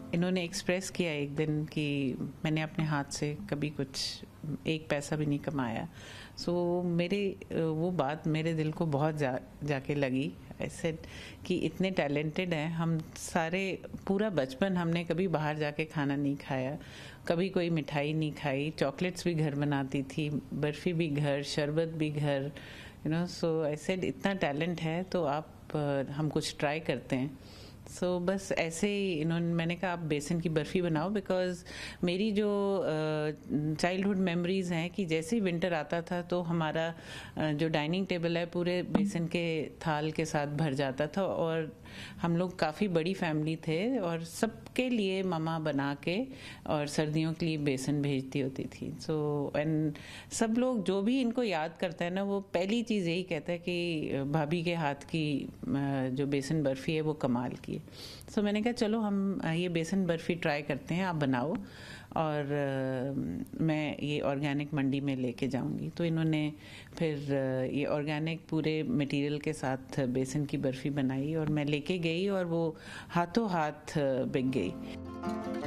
इन्होंने एक्सप्रेस किया एक दिन कि मैंने अपने हाथ से कभी कुछ एक पैसा भी नहीं कमाया। सो मेरे वो बात मेरे दिल को बहुत जाके लगी। ऐसे कि इतने टैलेंटेड हैं हम सारे, पूरा बचपन हमने कभी बाहर जाके खाना नहीं खाया, कभी कोई मिठाई नहीं खाई, चॉकलेट्स भी घर बनाती थी, बर्फ़ी भी घर, शरबत भी घर, सो ऐसे इतना टैलेंट है तो आप हम कुछ ट्राई करते हैं। सो बस ऐसे ही मैंने कहा आप बेसन की बर्फ़ी बनाओ, बिकॉज़ मेरी जो चाइल्डहुड मेमोरीज़ हैं कि जैसे ही विंटर आता था तो हमारा जो डाइनिंग टेबल है पूरे बेसन के थाल के साथ भर जाता था, और हम लोग काफ़ी बड़ी फैमिली थे और सबके लिए ममा बना के और सर्दियों के लिए बेसन भेजती होती थी। सो एंड सब लोग जो भी इनको याद करता है ना, वो पहली चीज़ यही कहता है कि भाभी के हाथ की जो बेसन बर्फ़ी है वो कमाल की। सो मैंने कहा चलो हम ये बेसन बर्फ़ी ट्राई करते हैं, आप बनाओ और मैं ये ऑर्गेनिक मंडी में लेके जाऊंगी। तो इन्होंने फिर ये ऑर्गेनिक पूरे मटेरियल के साथ बेसन की बर्फ़ी बनाई और मैं लेके गई और वो हाथों हाथ बिक गई।